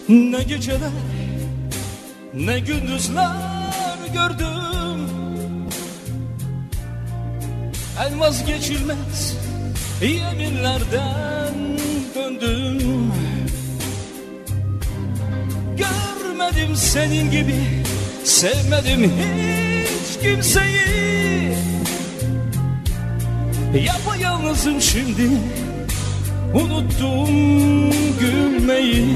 Ne geceler ne gündüzler gördüm, en vazgeçilmez yeminlerden döndüm. Görmedim senin gibi, sevmedim hiç kimseyi. Yapayalnızım şimdi, unuttum gülmeyi.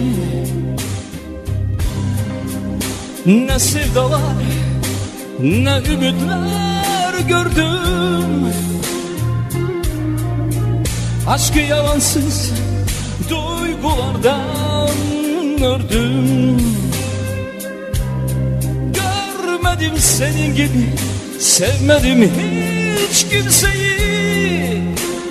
Ne sevdalar ne ümitler gördüm, aşkı yalansız duygulardan ördüm. Görmedim senin gibi, sevmedim hiç kimseyi.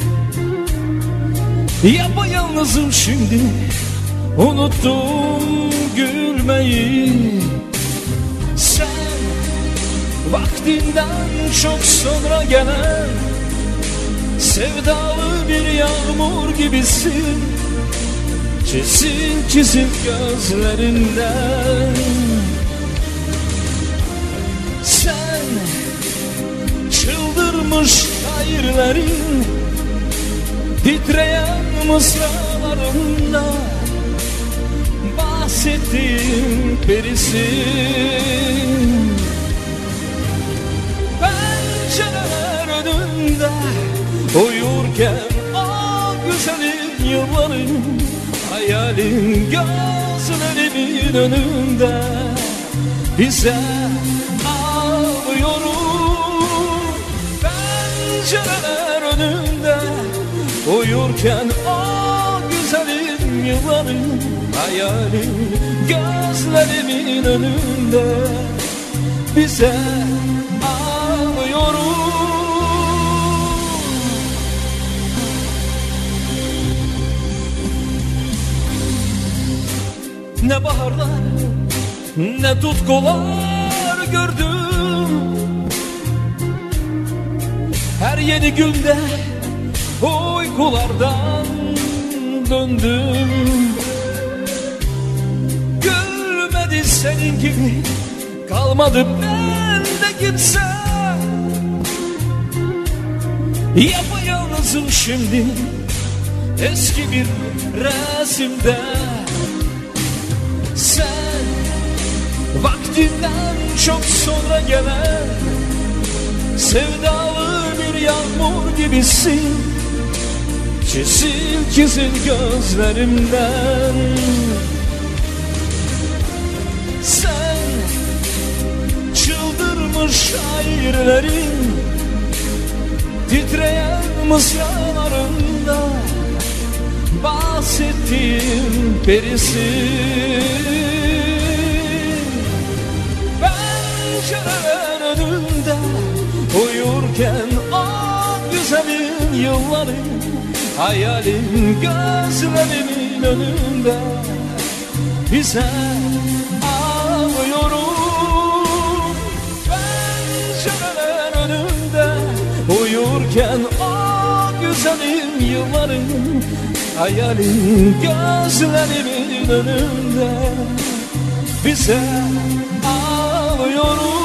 Yapayalnızım şimdi, unuttum gülmeyi. Sen vaktinden çok sonra gelen sevdalı bir yağmur gibisin. Çizil çizil gözlerinden. Sen çıldırmış şairlerin titreyen mısralarında bahsettiğim perisin. Pencereler önünde uyurken o güzelim yılların, hayalin gözlerimin önünde bize ağlıyorum. Pencereler önünde uyurken o güzelim yılların, hayalin gözlerimin önünde bize ağlıyorum. Ne baharlar ne tutkular gördüm, her yeni günde uykulardan döndüm. Gülmedi senin gibi, kalmadı bende kimse. Yapayalnızım şimdi, eski bir resimde. Sen vaktinden çok sonra gelen sevdalı bir yağmur gibisin. Çizil çizil gözlerimden. Sen çıldırmış şairlerin titreyen mısralarında bahsettiğim perisin. Pencereler önünde uyurken o güzelim yılların, hayalin gözlerimin önünde bize ağlıyorum. Pencereler önünde uyurken o güzelim yılların, hayalin gözlerimin önünde bize ağlıyorum.